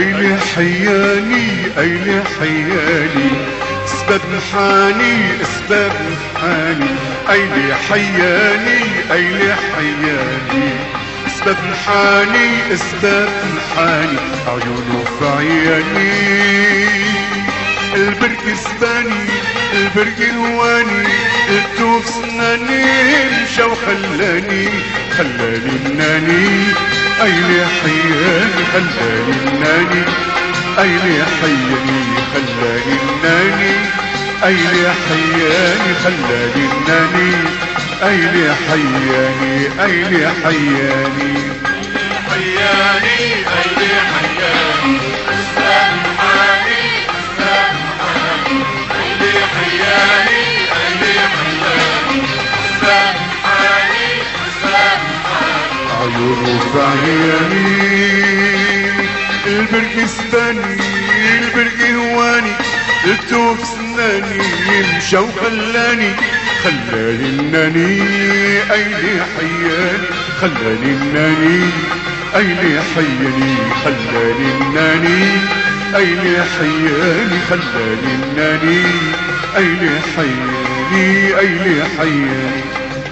ايلي حياني ايلي حياني اسباب محاني اسباب محاني ايلي حياني ايلي حياني اسباب محاني اسباب محاني عيونه في عياني البرق سباني البرق هواني التوف سناني مشى وخلاني خلاني الناني ايلي حياني خلاني الناني ايلي حياني خلاني الناني ايلي حياني خلاني الناني ايلي حياني ايلي حياني حياني ايلي حياني اسباب محاني اسباب محاني ايلي حياني ايلي حياني اسباب محاني اسباب محاني عيونه في عياني البرق سباني البرق هواني التوف سناني مشى وخلاني خلاني الناني ايلي حياني خلاني الناني ايلي حياني خلاني الناني ايلي حياني خلاني الناني ايلي حياني ايلي حياني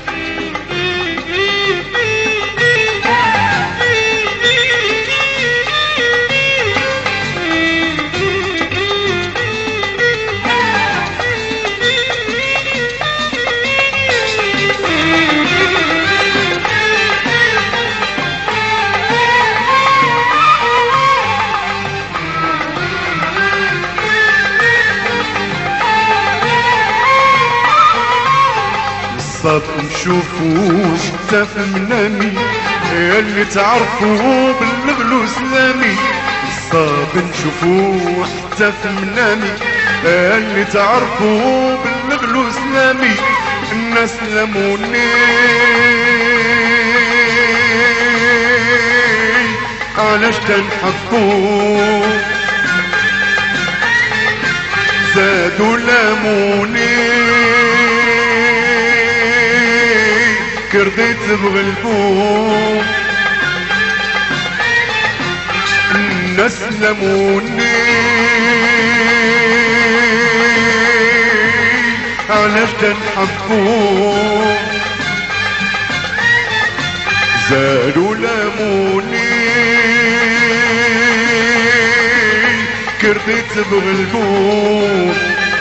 صاب نشوفو حتى في منامي اللي تعرفو بالغلو سلامي صاب نشوفو حتى في منامي اللي تعرفو بالغلو سلامي الناس لموني علاش تنحبو زادوا لاموني رضيت بغلبو الناس لموني علاش تنحبو زادوا لاموني رضيت بغلبو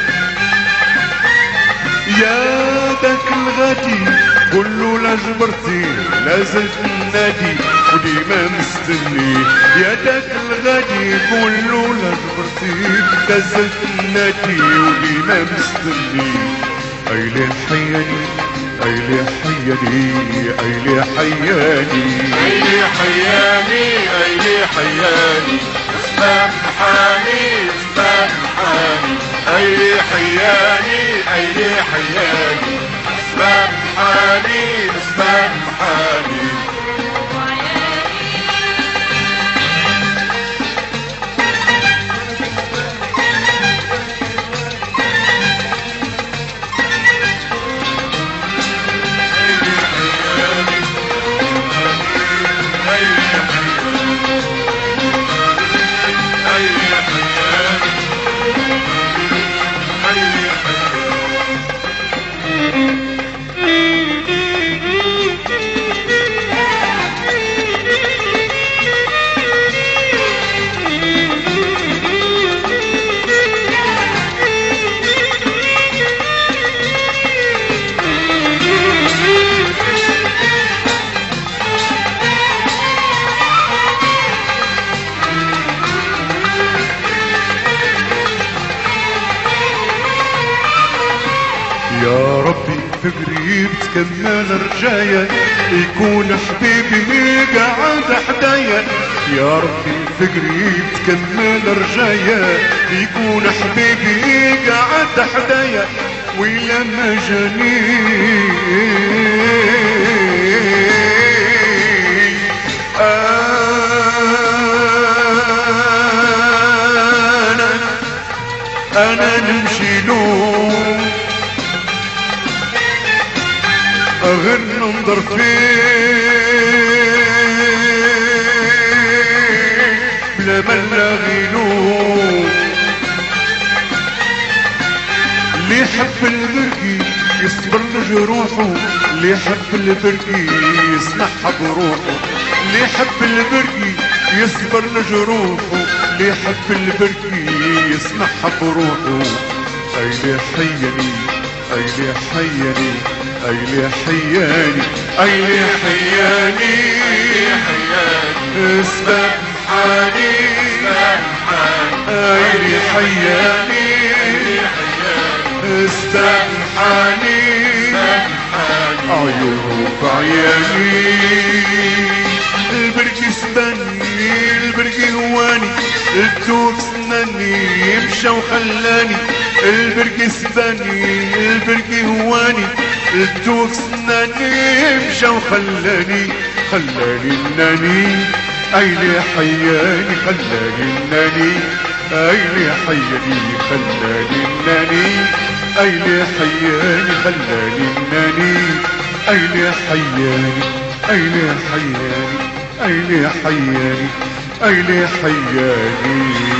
يا داك الغادي كله لا جبرتي لازم تنادي وديما مستني يا داك الغادي كله لا جبرتي لازم تنادي وديما مستني ايلي حياني ايلي حياني ايلي حياني ايلي حياني ايلي حياني اسباب محاني اسباب محاني ايلي حياني ايلي حياني اسباب محاني اسباب محاني يا ربي في قريب تكمل رجايا يكون حبيبي قاعد حدايا يا ربي في قريب تكمل رجايا يكون حبيبي قاعد حدايا ويلا ما جاني انا نمشي له غير ننظر فيه بلا تملى غيلو اللي يحب البركي يصبر لجروحه اللي يحب البركي يسمعها بروحه اللي يحب البركي يصبر لجروحه اللي يحب البركي يسمعها بروحه ايلي حياني ايلي حياني ايلي حياني ايلي حياني اسباب حالي ايلي حياني استنحاني عيوب عياني البركي سباني البركي هواني التوب سناني يمشى وخلاني البركي سباني البركي هواني التوب سناني يمشى وخلاني خلاني الناني ايلي حياني خلاني الناني ايلي حياني خلاني الناني ايلي حياني خلاني الناني ايلي حياني ايلي حياني ايلي حياني ايلي حياني